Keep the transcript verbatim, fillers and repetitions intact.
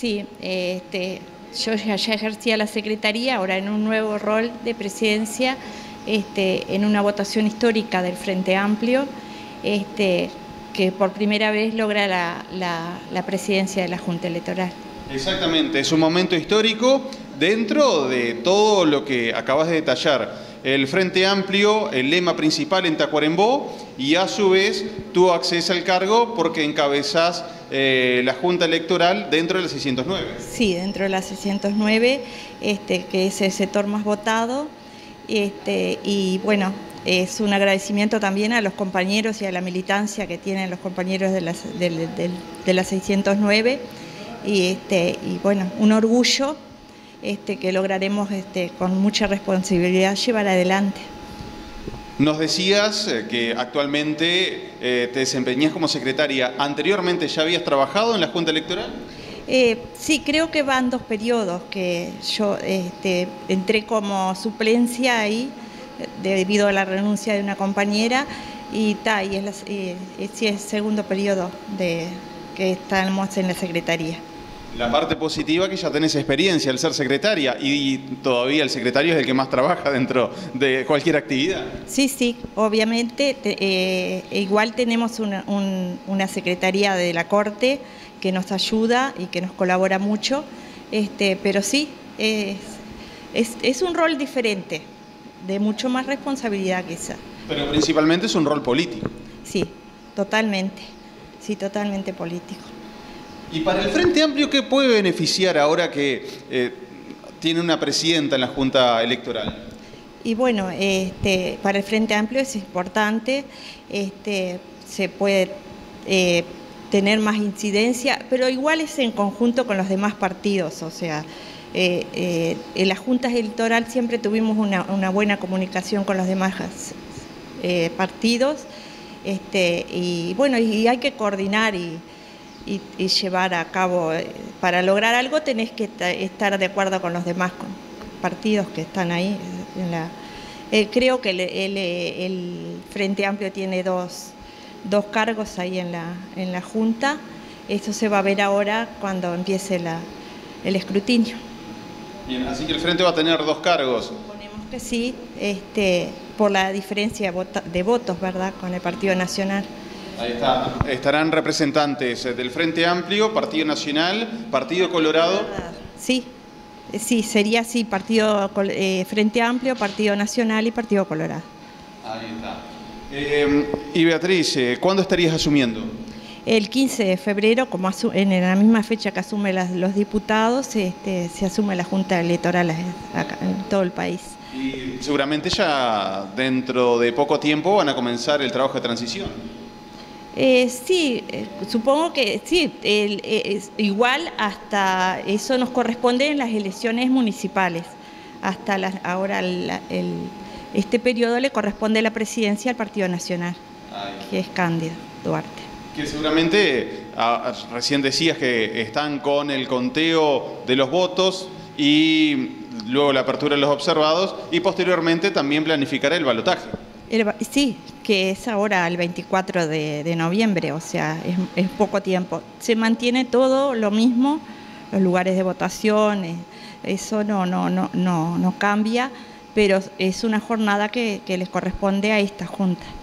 Sí, este, yo ya, ya ejercía la secretaría, ahora en un nuevo rol de presidencia, este, en una votación histórica del Frente Amplio, este, que por primera vez logra la, la, la presidencia de la Junta Electoral. Exactamente, es un momento histórico dentro de todo lo que acabas de detallar. El Frente Amplio, el lema principal en Tacuarembó, y a su vez tú accedes al cargo porque encabezas eh, la Junta Electoral dentro de la seiscientos nueve. Sí, dentro de la seiscientos nueve, este, que es el sector más votado, este, y bueno, es un agradecimiento también a los compañeros y a la militancia que tienen los compañeros de la, de, de, de la seiscientos nueve, y, este, y bueno, un orgullo este, que lograremos este, con mucha responsabilidad llevar adelante. Nos decías que actualmente eh, te desempeñas como secretaria. ¿Anteriormente ya habías trabajado en la Junta Electoral? Eh, sí, creo que van dos periodos, que yo este, entré como suplencia ahí debido a la renuncia de una compañera, y, ta, y es, la, y, es el segundo periodo de, que estamos en la secretaría. La parte positiva que ya tenés experiencia al ser secretaria, y todavía el secretario es el que más trabaja dentro de cualquier actividad. Sí, sí, obviamente, te, eh, igual tenemos una, un, una secretaría de la Corte que nos ayuda y que nos colabora mucho, este, pero sí, es, es, es un rol diferente, de mucho más responsabilidad quizá. Pero principalmente es un rol político. Sí, totalmente, sí, totalmente político. ¿Y para el Frente Amplio qué puede beneficiar ahora que eh, tiene una presidenta en la Junta Electoral? Y bueno, este, para el Frente Amplio es importante, este, se puede eh, tener más incidencia, pero igual es en conjunto con los demás partidos, o sea, eh, eh, en las juntas electorales siempre tuvimos una, una buena comunicación con los demás eh, partidos, este, y bueno, y hay que coordinar y Y, y llevar a cabo, para lograr algo tenés que estar de acuerdo con los demás partidos que están ahí. En la, eh, creo que el, el, el Frente Amplio tiene dos, dos cargos ahí en la, en la Junta. Eso se va a ver ahora cuando empiece la, el escrutinio. Bien, así que el Frente va a tener dos cargos. Suponemos que sí, este, por la diferencia de votos, ¿verdad?, con el Partido Nacional. Ahí está. Estarán representantes del Frente Amplio, Partido Nacional, Partido Colorado. Sí, sí, sería así, Partido eh, Frente Amplio, Partido Nacional y Partido Colorado. Ahí está. Eh, y Beatriz, ¿cuándo estarías asumiendo? El quince de febrero, como en la misma fecha que asumen las, los diputados, este, se asume la Junta Electoral acá, en todo el país. Y seguramente ya dentro de poco tiempo van a comenzar el trabajo de transición. Eh, sí, eh, supongo que sí, el, eh, igual hasta eso nos corresponde en las elecciones municipales, hasta la, ahora el, el, este periodo le corresponde la presidencia al Partido Nacional, Ay. que es Cándido Duarte. Que seguramente, a, a, recién decías que están con el conteo de los votos y luego la apertura de los observados, y posteriormente también planificará el balotaje. El, sí, que es ahora el veinticuatro de, de noviembre, o sea, es, es poco tiempo. Se mantiene todo lo mismo, los lugares de votación, eso no, no, no, no, no cambia, pero es una jornada que, que les corresponde a esta Junta.